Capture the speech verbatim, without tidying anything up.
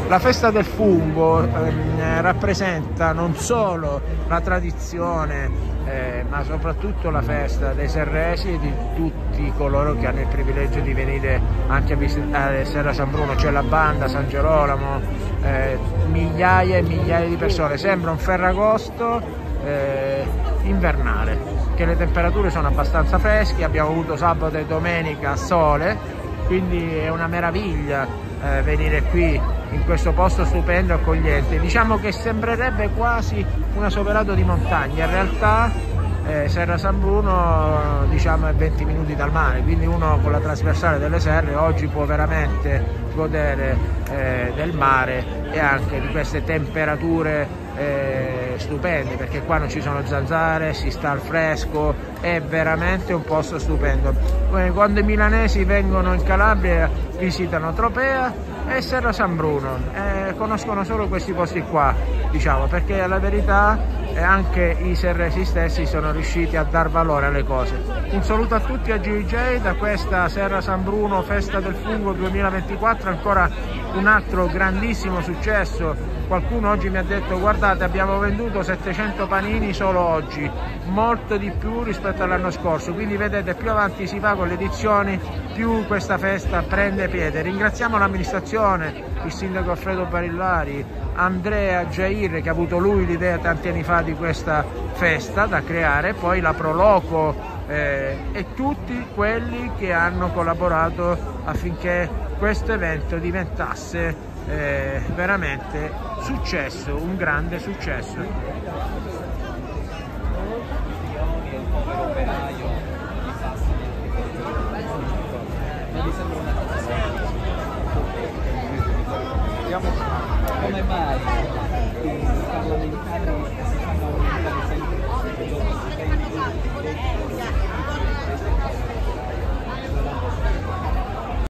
La festa del fungo ehm, rappresenta non solo la tradizione, eh, ma soprattutto la festa dei serresi e di tutti coloro che hanno il privilegio di venire anche a visitare Serra San Bruno. C'è la banda, San Gerolamo, eh, migliaia e migliaia di persone. Sembra un Ferragosto eh, invernale, che le temperature sono abbastanza fresche, abbiamo avuto sabato e domenica sole, quindi è una meraviglia eh, venire qui in questo posto stupendo e accogliente. Diciamo che sembrerebbe quasi una soperato di montagna, in realtà eh, Serra San Bruno diciamo è venti minuti dal mare, quindi uno con la trasversale delle Serre oggi può veramente godere eh, del mare e anche di queste temperature eh, stupende, perché qua non ci sono zanzare, si sta al fresco, è veramente un posto stupendo. Quando i milanesi vengono in Calabria visitano Tropea e Serra San Bruno, eh, conoscono solo questi posti qua, diciamo, perché alla verità eh, anche i serresi stessi sono riusciti a dar valore alle cose. Un saluto a tutti a G D J da questa Serra San Bruno Festa del Fungo duemilaventiquattro, ancora un altro grandissimo successo. Qualcuno oggi mi ha detto: guardate, abbiamo venduto settecento panini solo oggi, molto di più rispetto all'anno scorso, quindi vedete, più avanti si va con le edizioni più questa festa prende piede. Ringraziamo l'amministrazione, il sindaco Alfredo Barillari, Andrea Jair, che ha avuto lui l'idea tanti anni fa di questa festa da creare, poi la Proloco eh, e tutti quelli che hanno collaborato affinché questo evento diventasse eh, veramente successo, un grande successo. Come mai?